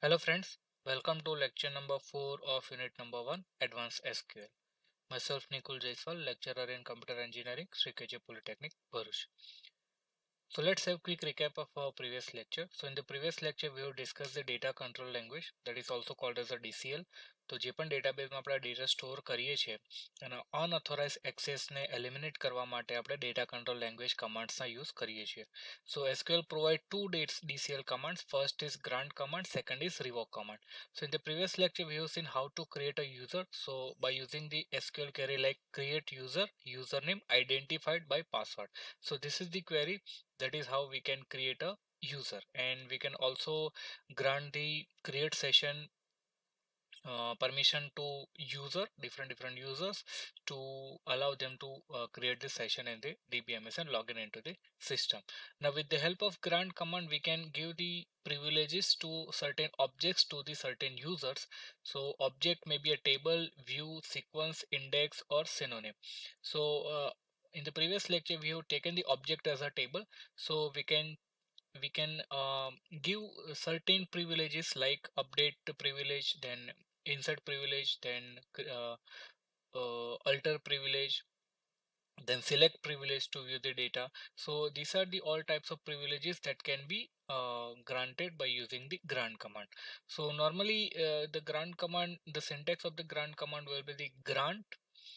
Hello friends, welcome to lecture number 4 of unit number 1 Advanced SQL. Myself Nikul Jaiswal, lecturer in computer engineering, Sri KJ Polytechnic, Bharuch. So let's have a quick recap of our previous lecture. So in the previous lecture we have discussed the data control language, that is also called as a DCL. તો જે પણ ડેટાબેઝમાં આપણે data store કરીએ છીએ અને unauthorise એક્સેસને eliminate કરવા માટે આપણે ડેટા કંટ્રોલ લેંગ્વેજ કમાન્ડ્સના યુઝ કરીએ છીએ. So SQL provide two DCL commands. First is grant command, second is revoke command. So in the previous lecture we have seen how to create a user. So by using the SQL query like create user, username identified by password. So this is the query, that is how we can create a user, and we can also grant the create session permission to different users to allow them to create the session in the DBMS and login into the system. Now with the help of grant command we can give the privileges to certain objects to the certain users. So object may be a table, view, sequence, index or synonym. So in the previous lecture we have taken the object as a table, so we can give certain privileges like update privilege, then insert privilege, then alter privilege, then select privilege to view the data. So these are the all types of privileges that can be granted by using the grant command. So normally the grant command, the syntax of the grant command will be the grant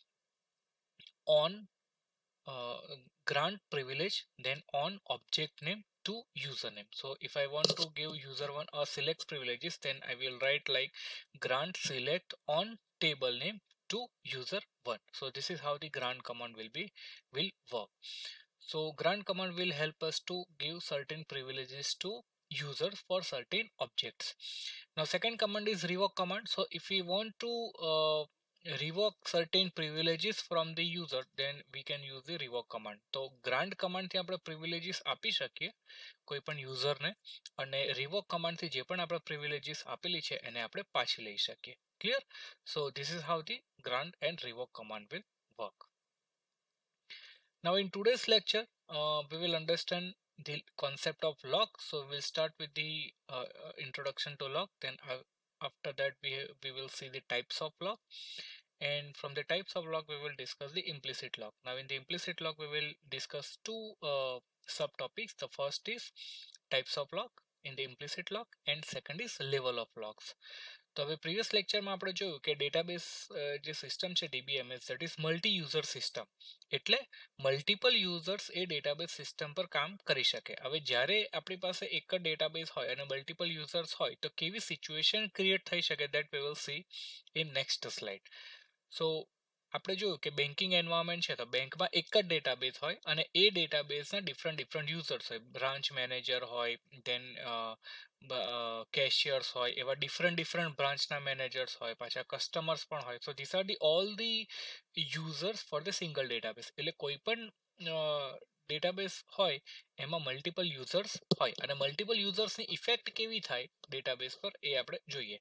on grant privilege, then on object name to username. So if I want to give user one a select privileges, then I will write like grant select on table name to user one. So this is how the grant command will work. So grant command will help us to give certain privileges to users for certain objects. Now second command is revoke command. So if we want to revoke certain privileges from the user, then we can use the revoke command. તો grant command થી આપણે privileges આપી શકીએ કોઈ પણ user ને, અને revoke command થી જે પણ આપણે privileges આપેલી છે એને આપણે પાછી લઈ શકીએ. Clear? So this is how the grant and revoke command will work. Now in today's lecture we will understand the concept of lock. So we'll start with the introduction to lock, then after that we will see the types of lock, and from the types of lock we will discuss the implicit lock. Now in the implicit lock we will discuss two subtopics. The first is types of lock in the implicit lock, and second is level of locks. તો હવે previous લેક્ચરમાં આપણે જોયું કે database જે system છે DBMS, that is multi user system, એટલે multiple users એ ડેટાબેઝ સિસ્ટમ પર કામ કરી શકે. હવે જ્યારે આપણી પાસે એક જ ડેટાબેઝ હોય અને મલ્ટિપલ યુઝર્સ હોય તો કેવી સિચ્યુએશન ક્રિએટ થઈ શકે, that we will see in next slide. So આપણે જોયું કે બેન્કિંગ એન્વાયરમેન્ટ છે તો બેંકમાં એક જ ડેટાબેઝ હોય અને એ ડેટાબેઝના ડિફરન્ટ યુઝર્સ હોય, બ્રાન્ચ મેનેજર હોય, દેન કેશિયર્સ હોય, એવા ડિફરન્ટ બ્રાન્ચના મેનેજર્સ હોય, પાછા કસ્ટમર્સ પણ હોય. So this are the all the users for the single database. એટલે કોઈ પણ ડેટાબેઝ હોય એમાં મલ્ટિપલ યુઝર્સ હોય, અને મલ્ટિપલ યુઝર્સની ઇફેક્ટ કેવી થાય ડેટાબેઝ પર એ આપણે જોઈએ.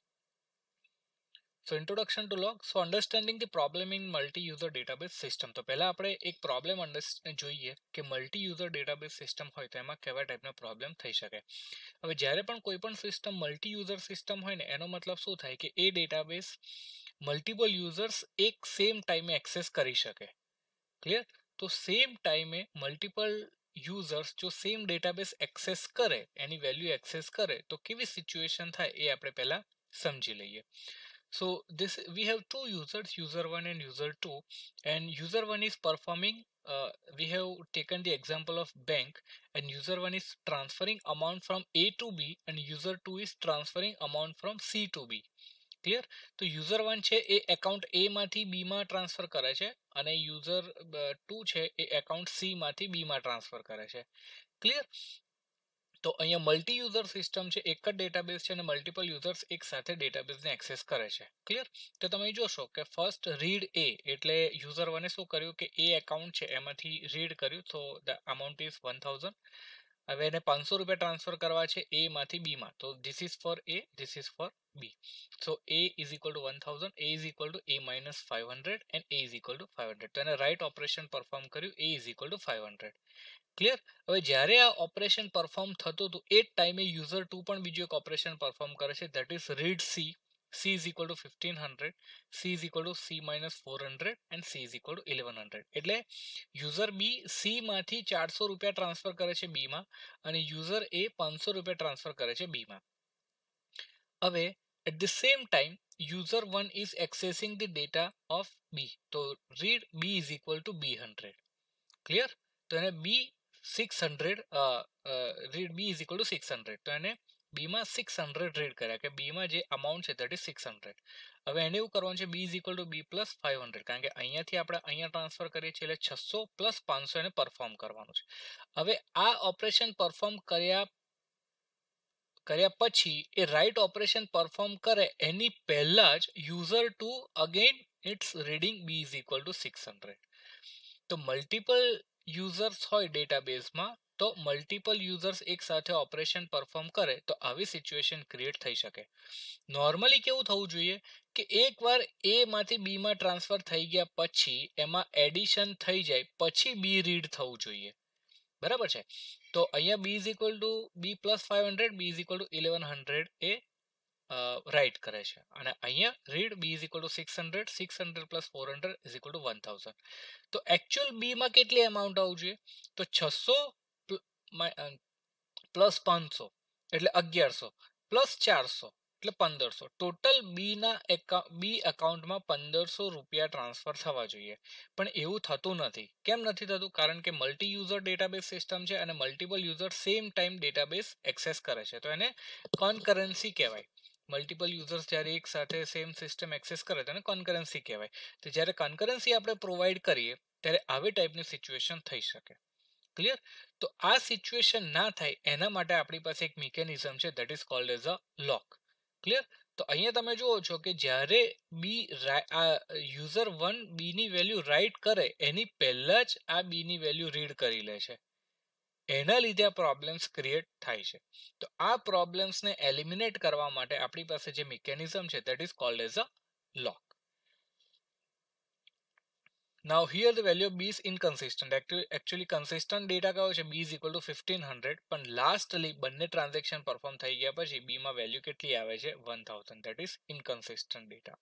So introduction to log. So understanding the problem in multi-user database system. તો પહેલા આપણે એક પ્રોબ્લેમ જોઈએ કે મલ્ટી યુઝર ડેટાબેઝ સિસ્ટમ હોય તો એમાં કેવા ટાઈપના પ્રોબ્લેમ થઈ શકે. હવે જ્યારે પણ કોઈ પણ સિસ્ટમ મલ્ટી યુઝર સિસ્ટમ હોય ને એનો મતલબ શું થાય કે એ ડેટાબેઝ મલ્ટિપલ યુઝર્સ એક સેમ ટાઈમે એક્સેસ કરી શકે. ક્લિયર? તો સેમ ટાઈમે મલ્ટિપલ યુઝર્સ જો સેમ ડેટાબેઝ એક્સેસ કરે, એની વેલ્યુ એક્સેસ કરે તો કેવી સિચ્યુએશન થાય એ આપણે પહેલા સમજી લઈએ. So this we have two users, user 1 and user 2, and user 1 is performing, we have taken the example of bank, and user 1 is transferring amount from A to B and user 2 is transferring amount from C to B. Clear? તો user 1 છે એ account A માંથી B માં transfer કરે છે અને user 2 છે એ account C માંથી B માં ટ્રાન્સફર કરે છે. Clear? તો અહીંયા મલ્ટી યુઝર સિસ્ટમ છે, એક જ ડેટાબેઝ છે અને મલ્ટિપલ યુઝર્સ એક સાથે ડેટાબેઝને એક્સેસ કરે છે. ક્લિયર? તો તમે જોશો કે ફર્સ્ટ રીડ એ, એટલે યુઝર વને શું કર્યું કે એ એકાઉન્ટ છે એમાંથી રીડ કર્યું, તો ધ અમાઉન્ટ ઇઝ 1000, હવે એને 500 રૂપિયા ટ્રાન્સફર કરવા છે A માંથી B માં, તો this is for A, this is for B. So A is equal to 1000, A is equal to A minus 500 and A is equal to 500. તો એને રાઈટ ઓપરેશન પરફોર્મ કર્યું, A is equal to 500. Clear? હવે જ્યારે આ operation perform થતું હતું એ જ ટાઈમે યુઝર 2 પણ બીજું એક ઓપરેશન પરફોર્મ કરે છે, that is read C. C is equal to 1500, C is equal to C minus 400 and C is equal to 1100. એટલે યુઝર B C માંથી 400 રૂપિયા ટ્રાન્સફર કરે છે B માં અને યુઝર A 500 રૂપિયા ટ્રાન્સફર કરે છે B માં. હવે at the same time user 1 is accessing the data of B. તો read B is equal to B100. Clear? તો એને B 600 read B is equal to 600. તો એને B માં 600 રીડ કર્યા કે B માં જે અમાઉન્ટ છે that is 600. હવે એને એવું કરવાનું છે B is equal to B plus 500 કારણ કે અહીંયાથી આપણે અહીંયા ટ્રાન્સફર કરીએ છીએ એટલે 600 plus 500 એને પરફોર્મ કરવાનું છે. હવે આ ઓપરેશન પરફોર્મ કર્યા પછી એ રાઈટ ઓપરેશન પરફોર્મ કરે એની પહેલા જ user 2 again it's reading B is equal to 600. તો મલ્ટિપલ યુઝર્સ હોય ડેટાબેઝમાં તો મલ્ટિપલ યુઝર્સ એક સાથે ઓપરેશન પરફોર્મ કરે તો આવી સિચ્યુએશન ક્રિએટ થઈ શકે. નોર્મલી કેવું થવું જોઈએ કે એકવાર A માંથી B માં ટ્રાન્સફર થઈ ગયા પછી એમાં એડિશન થઈ જાય પછી B રીડ થવું જોઈએ. બરાબર છે? તો અહીંયા B is equal to B plus 500, B is equal to 1100 એ રાઈટ કરે છે અને અહીંયા read B is equal to 600, 600 plus 400 is equal to 1000. તો એકચ્યુઅલ B માં કેટલી અમાઉન્ટ આવવું જોઈએ? તો 600 પ્લસ 500 એટલે 1100 પ્લસ 400 એટલે 1500. ટોટલ B એકાઉન્ટમાં 1500 રૂપિયા ટ્રાન્સફર થવા જોઈએ. પણ એવું થતું નથી. કેમ નથી થતું? કારણ કે મલ્ટી યુઝર ડેટાબેઝ સિસ્ટમ છે અને multiple user same time database access કરે છે. તો એને કોન્કરન્સી કહેવાય. મલ્ટિપલ યુઝર્સ જ્યારે એક સાથે સેમ સિસ્ટમ એક્સેસ કરે તો એને કોન્કરન્સી કહેવાય. તો જ્યારે કોન્કરન્સી આપણે પ્રોવાઈડ કરીએ ત્યારે આવી ટાઈપની સિચ્યુએશન થઈ શકે. ક્લિયર? તો આ સિચ્યુએશન ના થાય એના માટે આપણી પાસે એક મિકેનિઝમ છે that is called as a lock. Clear? તો અહીંયા તમે જુઓ છો કે જ્યારે યુઝર 1 B ની વેલ્યુ રાઈટ કરે એની પહેલા જ આ B ની વેલ્યુ રીડ કરી લે છે. એના લીધે આ પ્રોબ્લેમ્સ ક્રિએટ થાય છે. તો આ પ્રોબ્લેમ્સને એલિમિનેટ કરવા માટે આપણી પાસે જે મિકેનિઝમ છે that is called as a lock. Now here the value of B is inconsistent. Actually consistent data કયો છે? B is equal to 1500 પણ લાસ્ટલી બંને ટ્રાન્ઝેક્શન પરફોર્મ થઈ ગયા પછી B માં વેલ્યુ કેટલી આવે છે? 1000. That is inconsistent data.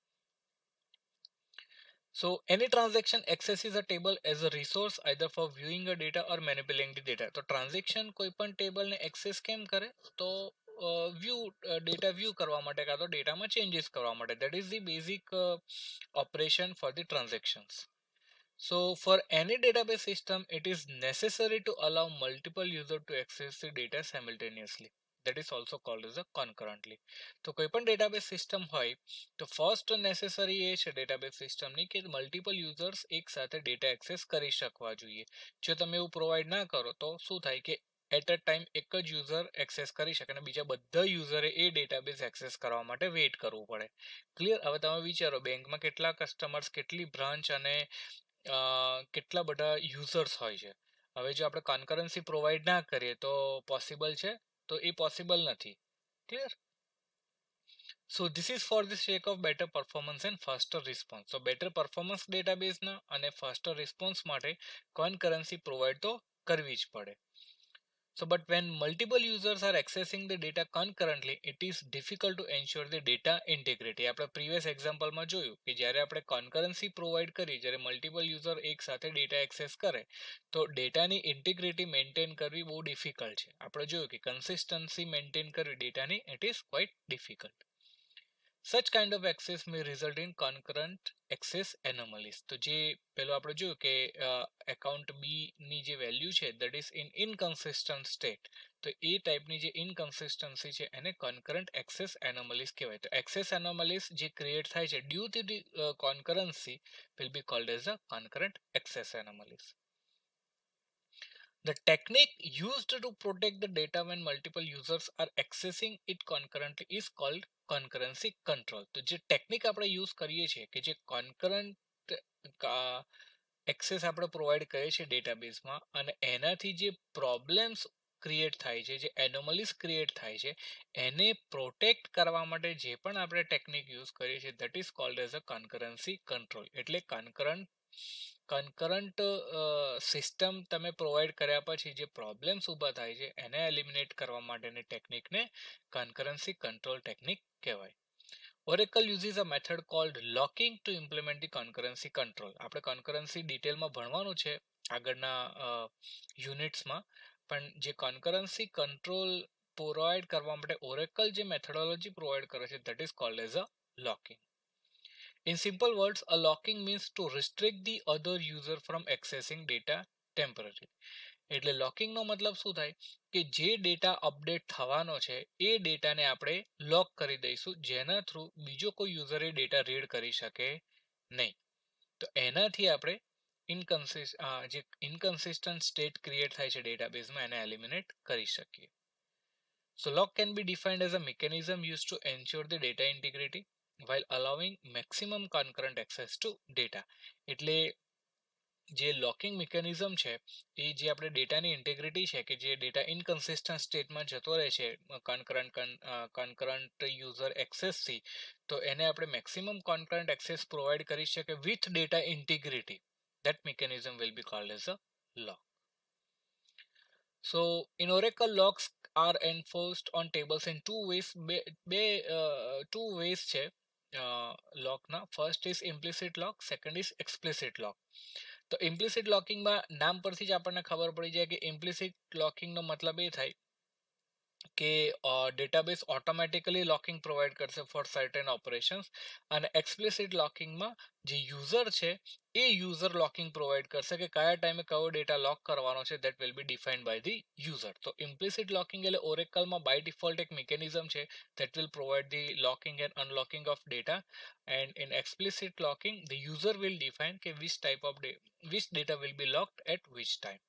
So any transaction accesses a table as a resource either for viewing a data or manipulating the data. તો ટ્રાન્ઝેક્શન કોઈ પણ ટેબલને એક્સેસ કેમ કરે? તો ડેટા વ્યૂ કરવા માટે કાં તો ડેટામાં ચેન્જીસ કરવા માટે. That is the basic operation for the transactions. So for any database system, it is necessary to allow multiple users to access the data simultaneously. That is also called as a concurrently. તો કોઈ પણ database system હોય તો first necessary એ છે database system ની કે multiple users એક સાથે data access કરી શકવા જોઈએ. જો તમે એવું પ્રોવાઈડ ના કરો તો શું થાય કે એટ અ ટાઈમ એક જ યુઝર એક્સેસ કરી શકે અને બીજા બધા યુઝરે એ ડેટાબેઝ એક્સેસ કરવા માટે વેઇટ કરવું પડે. ક્લિયર? હવે તમે વિચારો બેંકમાં કેટલા કસ્ટમર્સ, કેટલી બ્રાન્ચ અને કેટલા બધા યુઝર્સ હોય છે. હવે જો આપણે કોન્કરન્સી પ્રોવાઈડ ના કરીએ તો પોસિબલ છે? તો એ પોસિબલ નથી. Clear? So this is for the sake of better performance and faster response. So better performance database ના અને faster response માટે concurrency provide તો કરવી જ પડે. So but when multiple users are accessing the data concurrently, it is difficult to ensure the data integrity. આપણે previous example માં જોયું કે જ્યારે આપણે concurrency provide કરી, જ્યારે multiple user એક સાથે data access કરે તો ડેટાની ઇન્ટિગ્રિટી મેન્ટેન કરવી બહુ ડિફિકલ્ટ છે. આપણે જોયું કે કન્સિસ્ટન્સી મેન્ટેન કરવી ડેટાની it is quite difficult. Such kind of access may result in concurrent access anomalies. તો જે પેલો આપણે જોયું કે એકાઉન્ટ B ની જે વેલ્યુ છે that is in inconsistent state. તો એ ટાઈપની જે ઇનકન્સિસ્ટન્સી છે એને concurrent access anomalies કહેવાય. તો access anomalies જે ક્રિએટ થાય છે due to the concurrency will be called as a concurrent access anomalies. The technique used to protect the data when multiple users are accessing it concurrently is called concurrency control. તો જે technique આપણે use કરીએ છીએ કે જે concurrent access આપણે provide કરીએ છીએ ડેટાબેઝમાં અને એનાથી જે પ્રોબ્લેમ્સ ક્રિએટ થાય છે, જે એનોમલીઝ ક્રિએટ થાય છે, એને પ્રોટેક્ટ કરવા માટે જે પણ આપણે ટેકનિક યુઝ કરીએ છીએ that is called as a concurrency control. એટલે કન્કરન્ટ સિસ્ટમ તમે પ્રોવાઈડ કર્યા પછી જે પ્રોબ્લેમ્સ ઊભા થાય છે એને એલિમિનેટ કરવા માટેની ટેકનિકને કન્કરન્સી કંટ્રોલ ટેકનિક કહેવાય. Oracle uses a method called locking to implement the concurrency control. આપણે concurrency ડિટેલમાં ભણવાનું છે આગળના યુનિટ્સમાં, પણ જે concurrency control પ્રોવાઈડ કરવા માટે Oracle જે મેથોડોલોજી પ્રોવાઈડ કરે છે that is called as a locking. In simple words, a locking means to restrict the other user from accessing data temporarily. એટલે લોકિંગ નો મતલબ શું થાય કે જે ડેટા અપડેટ થવાનો છે એ ડેટાને આપણે લોક કરી દઈશું, જેના થ્રુ બીજો કોઈ યુઝર એ ડેટા રીડ કરી શકે નહીં. તો એનાથી આપણે જે ઇનકન્સિસ્ટન્ટ સ્ટેટ ક્રિએટ થાય છે ડેટાબેઝમાં એને એલિમિનેટ કરી શકીએ. So lock can be defined as a mechanism used to ensure the data integrity while allowing maximum concurrent access to data. એટલે જે લોકિંગ મિકેનિઝમ છે એ જે આપણે ડેટાની ઇન્ટેગ્રિટી છે કે જે ડેટા ઇનકન્સિસ્ટન્ટ સ્ટેટમાં જતો રહે છે કન્કરન્ટ યુઝર એક્સેસથી, તો એને આપણે મેક્સિમમ કન્કરન્ટ એક્સેસ પ્રોવાઈડ કરી શકે with data integrity. That mechanism will be called as a lock. So in Oracle locks are enforced on tables in two ways છે લોકના. First is implicit lock, second is explicit lock. તો implicit લોકિંગમાં નામ પરથી જ આપણને ખબર પડી જાય કે ઇમ્પ્લિસિટ લોકિંગનો મતલબ એ થાય કે ડેટાબેઝ ઓટોમેટિકલી લોકિંગ પ્રોવાઈડ કરશે ફોર સર્ટેન ઓપરેશન્સ, અને એક્સપ્લિસિટ લોકિંગમાં જે યુઝર છે એ યુઝર લોકિંગ પ્રોવાઈડ કરશે કે કયા ટાઈમે કયો ડેટા લોક કરવાનો છે that will be defined by the user. તો ઇમ્પ્લિસિટ લોકિંગ એટલે ઓરેકલમાં બાય ડિફોલ્ટ એક મિકેનિઝમ છે that will provide the locking and unlocking of data, and in explicit locking the user will define કે which data will be locked at which time.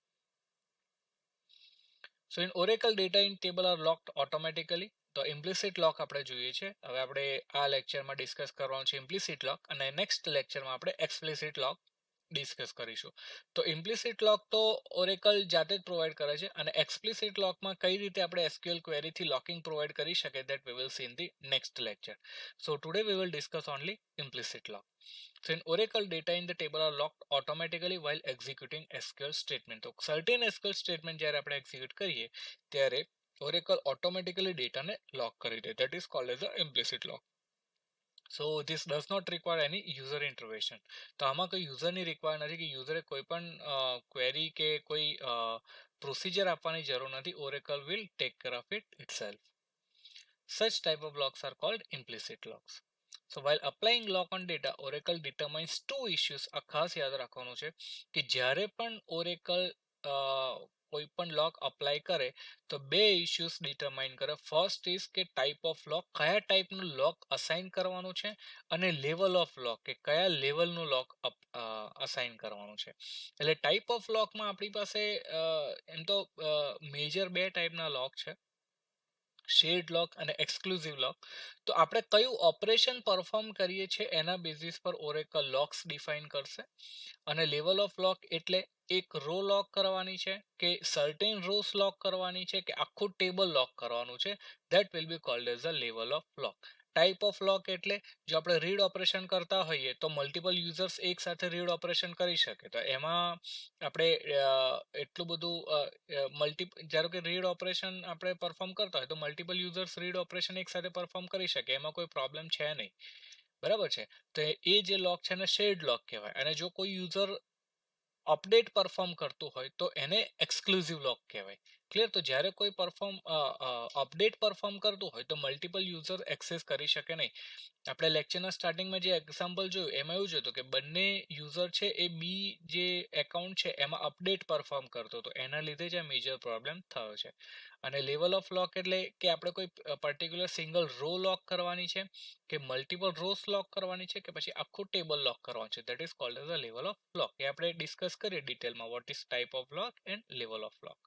So in Oracle, data in table are locked automatically. તો implicit lock આપણે જોઈએ છે. હવે આપણે આ લેક્ચરમાં discuss કરવાનું છે implicit lock, અને નેક્સ્ટ લેક્ચરમાં આપણે explicit lock ડિસ્કસ કરીશું. તો implicit lock તો Oracle જાતે જ પ્રોવાઈડ કરે છે, અને explicit lockમાં કઈ રીતે આપણે SQL query થી locking પ્રોવાઈડ કરી શકે that we will see in the next lecture. So today we will discuss only implicit lock. So in Oracle, data in the table are locked automatically while executing SQL statement. તો certain SQL statement જ્યારે આપણે execute કરીએ ત્યારે Oracle automatically ડેટાને લોક કરી દે. That is called as a implicit lock. So this does not require any user intervention. તો આમાં કોઈ યુઝરની રિક્વાયર નથી કે યુઝરે કોઈ પણ ક્વેરી કે કોઈ પ્રોસિજર આપવાની જરૂર નથી. Oracle will take care of it itself. Such type of locks are called implicit locks. So while applying lock on data, Oracle determines two issues. આ ખાસ યાદ રાખવાનું છે કે જ્યારે પણ Oracle કોઈ પણ લોક અપ્લાય કરે તો બે ઇશ્યુઝ ડિટરમાઇન કરે. ફર્સ્ટ ઇઝ કે ટાઈપ ઓફ લોક, કયા ટાઈપનું લોક અસાઇન કરવાનું છે, અને લેવલ ઓફ લોક કે કયા લેવલનું લોક અસાઇન કરવાનું છે. એટલે ટાઈપ ઓફ લોકમાં આપણી પાસે એમ તો મેજર બે ટાઈપના લોક છે, શેડ લોક અને એક્સક્લુઝિવ લોક. તો આપણે કયું ઓપરેશન પરફોર્મ કરીએ છીએ એના બેઝિસ પર Oracle લોક્સ ડિફાઇન કરશે. અને લેવલ ઓફ લોક એટલે એક રો લોક કરવાની છે કે સર્ટેન રોઝ લોક કરવાની છે કે આખું ટેબલ લોક કરવાનું છે, that will be called as a level of lock. Type of lock એટલે જો આપણે રીડ ઓપરેશન કરતા હોઈએ તો મલ્ટિપલ યુઝર્સ એક સાથે રીડ ઓપરેશન કરી શકે. તો એમાં આપણે એટલું બધું ધારો કે રીડ ઓપરેશન આપણે પરફોર્મ કરતા હોય તો મલ્ટિપલ યુઝર્સ રીડ ઓપરેશન એક સાથે પરફોર્મ કરી શકે, એમાં કોઈ પ્રોબ્લેમ છે નહીં. બરાબર છે. તો એ જે લોક છે એને શેડ લોક કહેવાય. અને જો કોઈ યુઝર અપડેટ પરફોર્મ કરતું હોય તો એને એક્સક્લુઝિવ લોક કહેવાય. ક્લિયર? તો જ્યારે કોઈ અપડેટ પરફોર્મ કરતું હોય તો મલ્ટિપલ યુઝર એક્સેસ કરી શકે નહીં. આપણે લેક્ચરના સ્ટાર્ટિંગમાં જે એક્ઝામ્પલ જોયું એમાં એવું જ હતું કે બંને યુઝર છે એ બી જે એકાઉન્ટ છે એમાં અપડેટ પરફોર્મ કરતો હતો, એના લીધે જ આ મેજર પ્રોબ્લેમ થયો છે. અને લેવલ ઓફ લોક એટલે કે આપણે કોઈ પર્ટિક્યુલર સિંગલ રો લોક કરવાની છે કે મલ્ટિપલ રોઝ લોક કરવાની છે કે પછી આખું ટેબલ લોક કરવાનું છે, that is called as a level of lock. એ આપણે ડિસ્કસ કરીએ ડિટેલમાં what is type of lock and level of lock.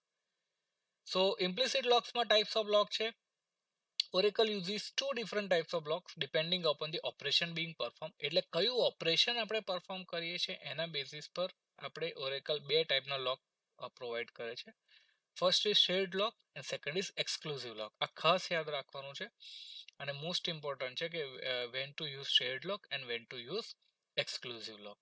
So implicit લોક્સમાં ટાઈપ્સ ઓફ લોક છે. Oracle uses two different types of blocks depending upon the operation being performed. એટલે કયું operation આપણે perform કરીએ છીએ એના બેઝિસ પર આપણે Oracle બે ટાઈપના લોક પ્રોવાઈડ કરે છે. First is shared lock and second is exclusive lock. આ ખાસ યાદ રાખવાનું છે અને મોસ્ટ ઇમ્પોર્ટન્ટ છે કે when to use shared lock and when to use exclusive lock.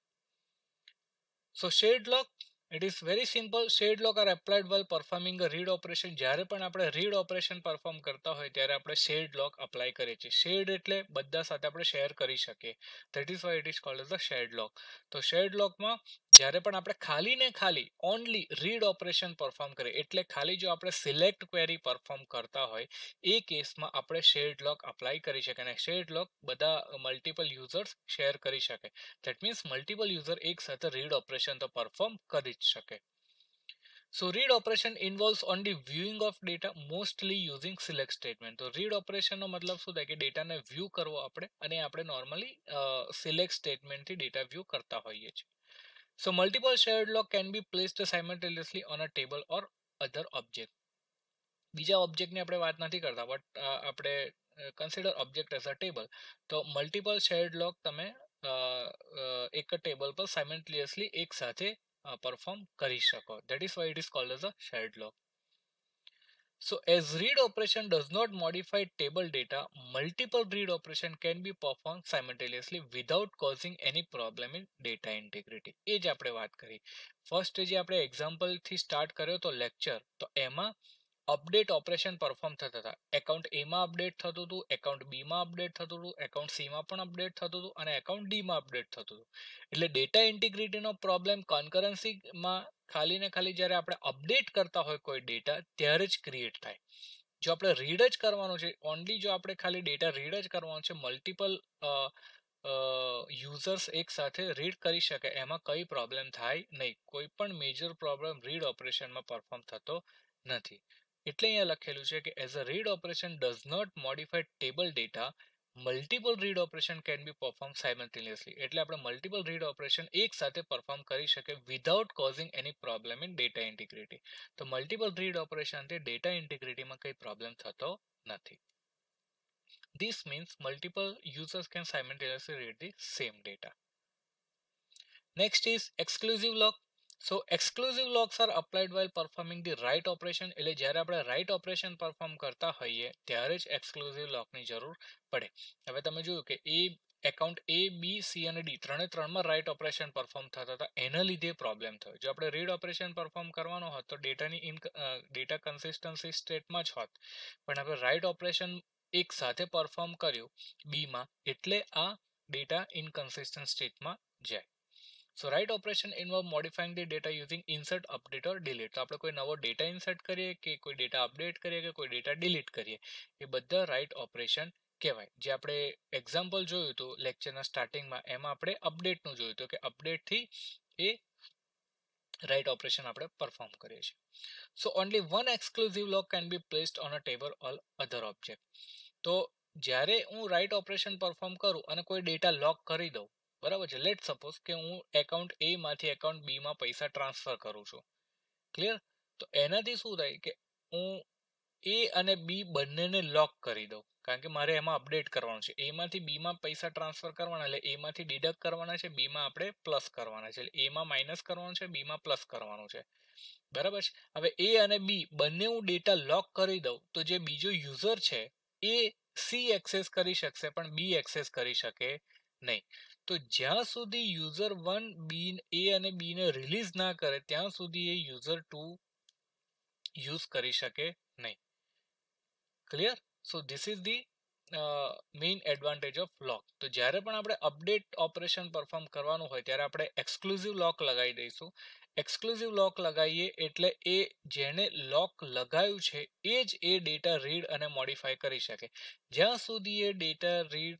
So shared lock, it is very simple. Shared lock are applied while performing a read operation. જ્યારે પણ આપણે read operation perform કરતા હોય ત્યારે આપણે shared lock apply કરીએ છીએ. shared એટલે બધા સાથે આપણે share કરી શકીએ. That is why it is called as the shared lock. તો shared lock માં જ્યારે પણ આપણે ખાલી ને ખાલી only read operation perform કરીએ એટલે ખાલી જો આપણે select query perform કરતા હોય એ કેસમાં આપણે shared lock apply કરી શકે અને shared lock બધા multiple users share કરી શકે. That means multiple user એક સાથે read operation તો perform કરી જ શકે. So read operation involves only viewing of data, mostly using select statement. તો read operation નો મતલબ શું થાય કે ડેટાને વ્યૂ કરવો આપણે અને આપણે નોર્મલી select statement થી ડેટા વ્યૂ કરતા હોઈએ છીએ. So multiple shared lock can be placed simultaneously on a table or other object. બીજા ઓબ્જેક્ટની આપણે વાત નથી કરતા બટ આપણે consider object as a table. તો મલ્ટિપલ શેર્ડ લોક તમે એક ટેબલ પર સાયમલ્ટેનિયસલી એક સાથે પરફોર્મ કરી શકો. That is why it is called as a shared lock. So as read operation does not modify table data, multiple read operation can be performed simultaneously without causing any problem in data integrity. એ જ આપણે વાત કરી. First જે આપણે example થી start કર્યો તો lecture, તો એમાં અપડેટ ઓપરેશન પરફોર્મ થતા હતા. એકાઉન્ટ એ માં અપડેટ થતું હતું, એકાઉન્ટ બી માં અપડેટ થતું હતું, એકાઉન્ટ સી માં પણ અપડેટ થતું હતું અને એકાઉન્ટ ડી માં અપડેટ થતું હતું. એટલે ડેટા ઇન્ટિગ્રિટીનો પ્રોબ્લેમ કોન્કરન્સીમાં ખાલી ને ખાલી જ્યારે આપણે અપડેટ કરતા હોય કોઈ ડેટા ત્યારે જ ક્રિએટ થાય. જો આપણે રીડ જ કરવાનું છે, ઓનલી જો આપણે ખાલી ડેટા રીડ જ કરવાનું છે, મલ્ટિપલ યુઝર્સ એક સાથે રીડ કરી શકે એમાં કઈ પ્રોબ્લેમ થાય નહીં. કોઈ પણ મેજર પ્રોબ્લેમ રીડ ઓપરેશનમાં પરફોર્મ થતો નથી. એટલે અહીંયા લખેલું છે કે as a read operation does not modify table data, multiple read operation can be perform simultaneously. એટલે આપણે મલ્ટિપલ રીડ ઓપરેશન એક સાથે પરફોર્મ કરી શકે without causing any problem in data integrity. તો મલ્ટિપલ રીડ ઓપરેશનથી ડેટા ઇન્ટિગ્રિટીમાં કઈ પ્રોબ્લેમ થતો નથી. This means multiple users can simultaneously read the same data. Next is exclusive lock. So exclusive locks are applied while performing the write operation. એટલે જ્યારે આપણે write operation perform કરતા હોઈએ ત્યારે જ exclusive lock ની જરૂર પડે. હવે તમે જોયું કે એકાઉન્ટ એ બી સી અને ડી ત્રણમાં રાઇટ ઓપરેશન પરફોર્મ થતા હતા, એના લીધે પ્રોબ્લેમ થયો. જો આપણે રીડ ઓપરેશન પરફોર્મ કરવાનો હોત તો ડેટા કન્સિસ્ટન્સી સ્ટેટમાં જ હોત, પણ આપણે રાઇટ ઓપરેશન એક સાથે પરફોર્મ કર્યું બીમાં એટલે આ ડેટા ઇનકન્સિસ્ટન્ટ સ્ટેટમાં જાય. So write operation involve modifying the data using insert, update or delete. તો આપણે કોઈ નવો ડેટા ઇન્સર્ટ કરીએ કે કોઈ ડેટા અપડેટ કરીએ કે કોઈ ડેટા ડિલીટ કરીએ એ બધા રાઇટ ઓપરેશન કહેવાય. જે આપણે એક્ઝામ્પલ જોયું હતું લેક્ચરના સ્ટાર્ટિંગમાં એમાં આપણે અપડેટનું જોયું હતું કે અપડેટથી એ રાઇટ ઓપરેશન આપણે પરફોર્મ કરીએ છીએ. So only one exclusive lock can be placed on a table or other object. તો જ્યારે હું રાઇટ ઓપરેશન પરફોર્મ કરું અને કોઈ ડેટા લોક કરી દઉં, બરાબર છે, લેટ સપોઝ કે હું એકાઉન્ટ એ માંથી એકાઉન્ટ બી માં પૈસા ટ્રાન્સફર કરું છું. ક્લિયર? તો એનાથી શું થાય કે હું એ અને બી બંનેને લોક કરી દઉં કારણ કે મારે એમાં અપડેટ કરવાનું છે. એ માંથી બી માં પૈસા ટ્રાન્સફર કરવાના એટલે એ માંથી ડિડક્ટ કરવાના છે, બી માં આપણે પ્લસ કરવાના છે. એટલે એ માં માઇનસ કરવાનું છે, બી માં પ્લસ કરવાનું છે. બરાબર છે. હવે એ અને બી બંને હું ડેટા લોક કરી દઉં તો જે બીજો યુઝર છે એ સી એક્સેસ કરી શકશે પણ બી એક્સેસ કરી શકે નહીં. તો જ્યાં સુધી યુઝર 1 બી એ અને બી ને રિલીઝ ના કરે ત્યાં સુધી એ યુઝર 2 યુઝ કરી શકે નહીં. Clear? So this is the main advantage of lock. તો જ્યારે પણ આપણે અપડેટ ઓપરેશન પરફોર્મ કરવાનું હોય ત્યારે આપણે એક્સક્લુઝિવ લોક લગાવી દઈશું. એક્સક્લુઝિવ લોક લગાવીએ એટલે એ જેને લોક લગાવ્યું છે એ જ એ ડેટા રીડ અને મોડિફાય કરી શકે. જ્યાં સુધી એ ડેટા રીડ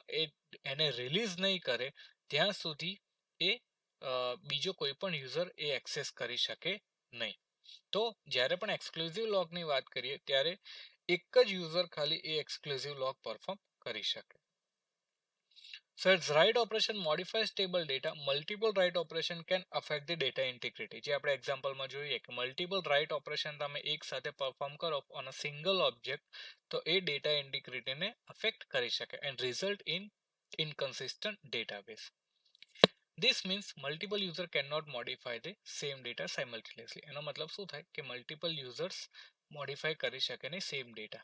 એને રિલીઝ નહીં કરે ત્યાં સુધી એ બીજો કોઈ પણ યુઝર એ એક્સેસ કરી શકે નહીં. તો જ્યારે પણ એક્સક્લુઝિવ લોકની વાત કરીએ ત્યારે એક જ યુઝર ખાલી એ એક્સક્લુઝિવ લોક પરફોર્મ કરી શકે. So its write operation modifies table data. Multiple write operation can affect the data integrity. જે આપણે એક્ઝામ્પલમાં જોઈએ કે મલ્ટિપલ રાઇટ ઓપરેશન તમે એક સાથે પરફોર્મ કરો ઓન અ સિંગલ ઓબ્જેક્ટ તો એ ડેટા ઇન્ટિગ્રિટીને અફેક્ટ કરી શકે and result in inconsistent database. This means multiple user cannot modify the same data simultaneously. એનો મતલબ શું થાય કે multiple users modify કરી શકે નહીં same data.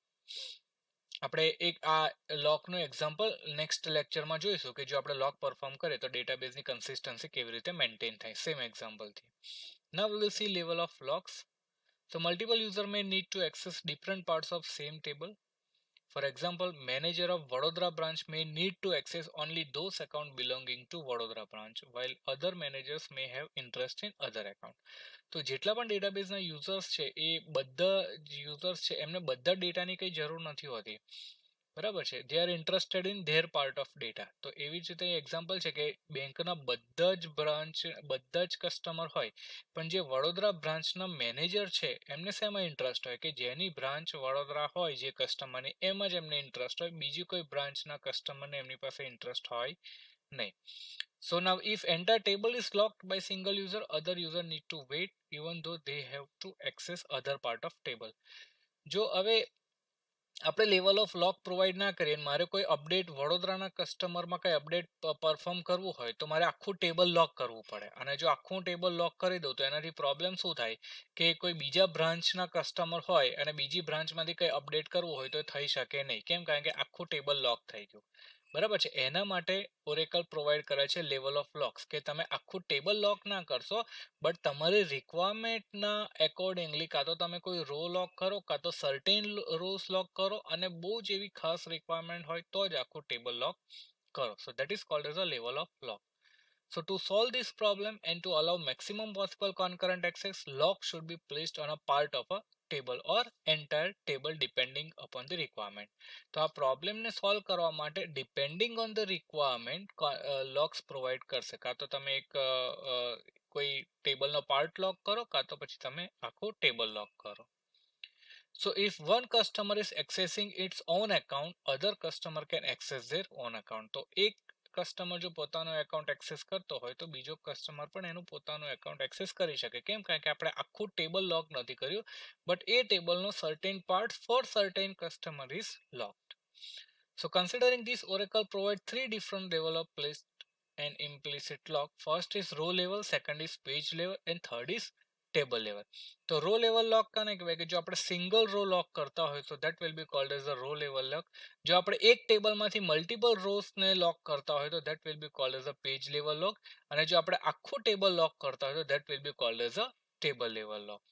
આપણે એક આ લોકનું એક્ઝામ્પલ નેક્સ્ટ લેક્ચરમાં જોઈશું કે જો આપણે લોક પરફોર્મ કરીએ તો ડેટાબેઝની કન્સિસ્ટન્સી કેવી રીતે મેન્ટેન થાય સેમ એક્ઝામ્પલથી. Now we will see level of locks. So multiple user may need to access different parts of same table. For example, manager of Vadodara branch may need to access only those accounts belonging to Vadodara branch, while other managers may have interest in other account. તો જેટલા પણ ડેટાબેઝના users છે એ બધા users છે એમને બધા ડેટાની કઈ જરૂર નથી હોતી, બરાબર છે. They are interested in their part of data. તો એવી જ રીતે એક્ઝામ્પલ છે કે બેંકના બધા જ બ્રાન્ચ બધા જ કસ્ટમર હોય, પણ જે વડોદરા બ્રાન્ચના મેનેજર છે એમને શેમાં ઇન્ટરેસ્ટ હોય કે જેની બ્રાન્ચ વડોદરા હોય જે કસ્ટમરની એમાં જ એમને ઇન્ટરેસ્ટ હોય, બીજી કોઈ બ્રાન્ચના કસ્ટમરને એમની પાસે ઇન્ટરેસ્ટ હોય નહીં. So now if entire table is locked by single user, other user need to wait even though they have to access other part of table. જો હવે આપણે લેવલ ઓફ લોક પ્રોવાઈડ ના કરીએ, મારે કોઈ અપડેટ વડોદરાના કસ્ટમરમાં કઈ અપડેટ પરફોર્મ કરવું હોય તો મારે આખું ટેબલ લોક કરવું પડે. અને જો આખું ટેબલ લોક કરી દઉં તો એનાથી પ્રોબ્લેમ શું થાય કે કોઈ બીજા બ્રાન્ચના કસ્ટમર હોય અને બીજી બ્રાન્ચમાંથી કઈ અપડેટ કરવું હોય તો થઈ શકે નહીં. કેમ? કારણ કે આખું ટેબલ લોક થઈ ગયું, બરાબર છે. એના માટે ઓરેકલ પ્રોવાઈડ કરે છે લેવલ ઓફ લોક્સ કે તમે આખું ટેબલ લોક ના કરશો, બટ તમારી રિક્વાયરમેન્ટના એકોર્ડિંગલી કાં તો તમે કોઈ રો લોક કરો કાં તો સર્ટેન રોઝ લોક કરો, અને બહુ જ એવી ખાસ રિક્વાયરમેન્ટ હોય તો જ આખું ટેબલ લોક કરો. So that is called as a level of lock. So to solve this problem and to allow maximum possible concurrent access, lock should be placed on a part of a table or entire table depending upon the requirement. તો આ પ્રોબ્લેમને solve કરવા માટે depending on the requirement locks provide કરશે. કાં તો તમે એક કોઈ ટેબલનો પાર્ટ લોક કરો કાં તો પછી તમે આખું ટેબલ લોક કરો. So if one customer is accessing its own account, other customer can access their own account. તો એક કસ્ટમર જો પોતાનો એકાઉન્ટ એક્સેસ કરતો હોય તો બીજો કસ્ટમર પણ એનું પોતાનું એકાઉન્ટ એક્સેસ કરી શકે. કેમ? કારણ કે આપણે આખું ટેબલ લોક નથી કર્યું, બટ એ ટેબલનો certain part for certain customer is locked. So considering this, Oracle provides three different level of placed and implicit lock. First is row level, second is page level, and third is table level. તો row level lock કાને કહેવાય કે જો આપણે single row લોક કરતા હોય તો that will be called as a row level lock. જો આપણે એક ટેબલમાંથી મલ્ટિપલ રોઝને લોક કરતા હોય તો that will be called as a page level lock. અને જો આપણે આખું ટેબલ લોક કરતા હોય તો that will be called as a table level lock.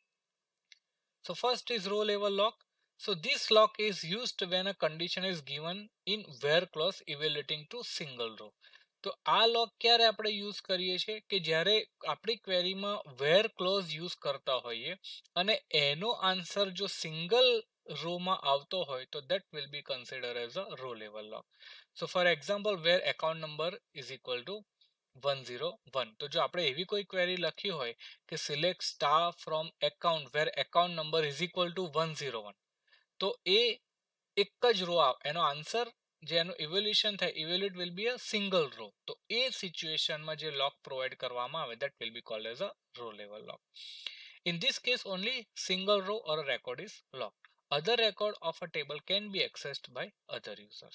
So first is row level lock. So this lock is used when a condition is given in where clause evaluating to single row. તો આ લોક ક્યારે આપણે use કરીએ છીએ કે જ્યારે આપણી ક્વેરીમાં વેર close use કરતા હોઈએ અને એનો આન્સર જો સિંગલ રોમાં આવતો હોય તો that will be consider as a row level lock. So for example where account number is equal to 101. તો જો આપણે એવી કોઈ ક્વેરી લખી હોય કે select star from account where account number is equal to 101, તો એ એક જ રો એનો આન્સર જે એનું ઇવેલ્યુએશન થાય evaluate will be a single row. તો એ સિચ્યુએશનમાં જે લોક પ્રોવાઈડ કરવામાં આવે that will be called as a row level lock. In this case only single row or a record is locked. Other record of a table can be accessed by other users.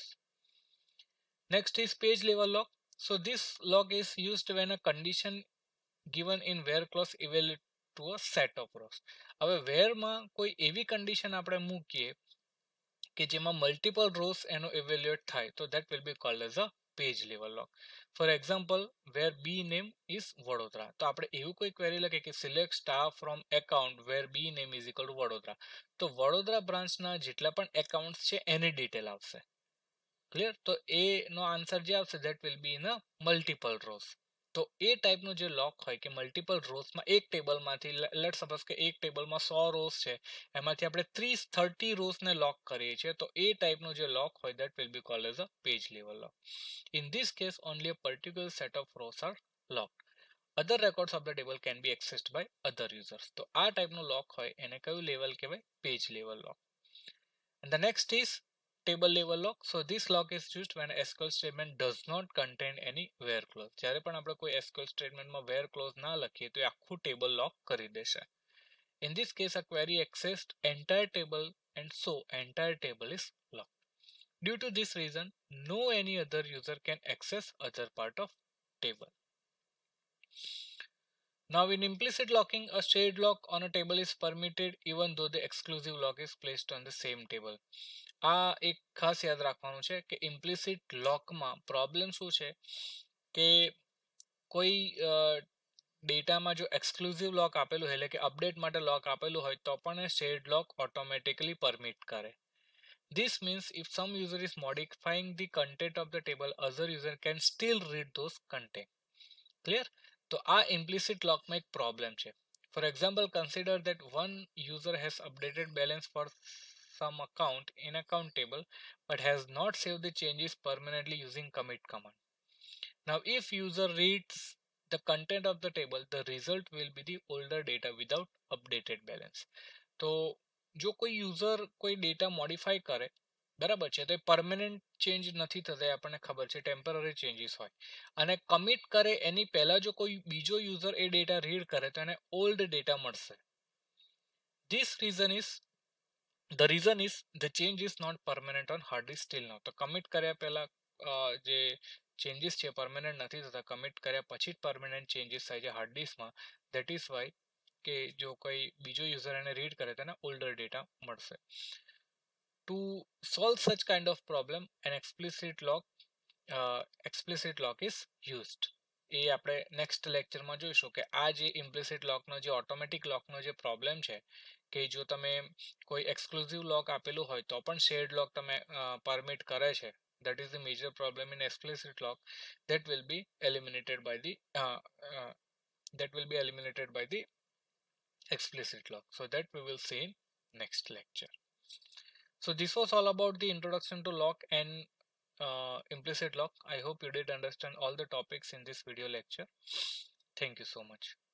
Next is page level lock. So this lock is used when a condition given in where clause evaluate to a set of rows. હવે whereમાં કોઈ એવી condition આપણે મૂકીએ કે જેમાં multiple rose એનો evaluate થાય તો that will be called as a page level lock. For example where B name is Vadodara. તો આપણે એવું કોઈ ક્વેરી લખીએ કે select star from account where B name is equal to Vadodara, તો વડોદરા બ્રાન્ચના જેટલા પણ એકાઉન્ટ છે એની ડિટેલ આવશે. ક્લિયર? તો એનો આન્સર જે આવશે that will be in a multiple rows. તો એ ટાઈપનો જે લોક હોય કે મલ્ટિપલ રોઝમાં એક ટેબલમાંથી લેટ સપોઝ કે એક ટેબલમાં 100 રોઝ છે એમાંથી આપણે 30 રોઝને લોક કરીએ છીએ, તો એ ટાઈપનો જે લોક હોય that will be called as a page level lock. In this case only a particular set of rows are locked. Other records of the table can be accessed by other users. તો આ ટાઈપનો lock હોય એને કયું level કહેવાય? Page level lock. And the next is table level lock. So this lock is used when SQL statement does not contain any where clause. જ્યારે પણ આપણે કોઈ SQL statementમાં where clause ના લખીએ તો એ આખું ટેબલ લોક કરી દેશે. In this case a query accessed entire table and so entire table is locked. Due to this reason no any other user can access other part of table. Now in implicit locking, a shared lock on a table is permitted even though the exclusive lock is placed on the same table. આ એક ખાસ યાદ રાખવાનું છે કે implicit lockમાં problem શું છે કે કોઈ ડેટામાં જો એક્સક્લુઝિવ લોક આપેલું હોય એટલે કે અપડેટ માટે લોક આપેલું હોય તો પણ એ શેર્ડ લોક ઓટોમેટિકલી પરમિટ કરે. This means if some user is modifying the content of the table, other user can still read those content. Clear? તો આ implicit lockમાં એક problem છે. For example, consider that one user has updated balance for some account in account table but has not saved the changes permanently using commit command. Now if user reads the content of the table, the result will be the older data without updated balance. તો જો કોઈ user કોઈ data modify કરે બરાબર છે તો એ permanent change નથી થતા, આપણને ખબર છે, ટેમ્પરરી ચેન્જીસ હોય. અને કમિટ કરે એની પહેલા જો કોઈ બીજો યુઝર એ ડેટા રીડ કરે તો એને ઓલ્ડ ડેટા મળશે. This reason is the change is not permanent on hard disk still now. તો કમિટ કર્યા પહેલા જે ચેન્જીસ છે પરમેનન્ટ નથી થતા, કમિટ કર્યા પછી જ પરમેનન્ટ ચેન્જીસ થાય છે હાર્ડ ડિસ્કમાં. ધેટ ઇઝ વાય કે જો કોઈ બીજો યુઝર એને રીડ કરે તો એને ઓલ્ડર ડેટા મળશે. To solve such kind of problem, an explicit lock is used. એ આપણે નેક્સ્ટ લેક્ચરમાં જોઈશું કે આ જે ઇમ્પ્લિસિટ લોકનો જે ઓટોમેટિક લોકનો જે પ્રોબ્લેમ છે કે જો તમે કોઈ એક્સક્લુઝિવ લોક આપેલું હોય તો પણ શેર્ડ લોક તમે પરમિટ કરે છે, that is the major problem in explicit lock that will be eliminated by the explicit lock. So that we will see in next lecture. So this was all about the introduction to lock and implicit lock. I hope you did understand all the topics in this video lecture. Thank you so much.